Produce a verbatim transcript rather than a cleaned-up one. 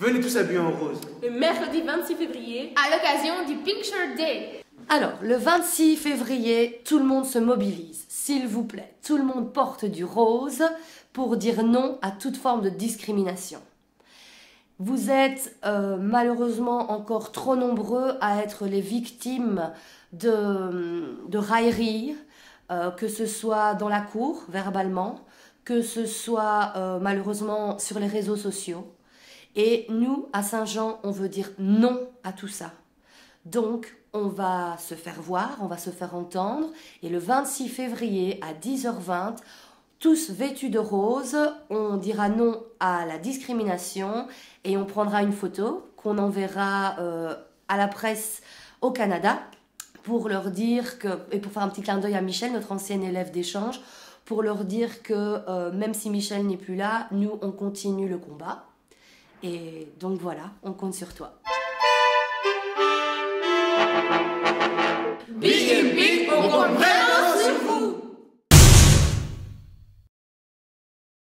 Venez tous habillés en rose. Le mercredi vingt-six février, à l'occasion du Pink Shirt Day. Alors, le vingt-six février, tout le monde se mobilise. S'il vous plaît, tout le monde porte du rose pour dire non à toute forme de discrimination. Vous êtes euh, malheureusement encore trop nombreux à être les victimes de, de railleries, euh, que ce soit dans la cour, verbalement, que ce soit euh, malheureusement sur les réseaux sociaux. Et nous, à Saint-Jean, on veut dire non à tout ça. Donc, on va se faire voir, on va se faire entendre. Et le vingt-six février à dix heures vingt, tous vêtus de rose, on dira non à la discrimination et on prendra une photo qu'on enverra euh, à la presse au Canada pour leur dire que, et pour faire un petit clin d'œil à Michel, notre ancienne élève d'échange, pour leur dire que euh, même si Michel n'est plus là, nous on continue le combat. Et donc voilà, on compte sur toi. Big and Big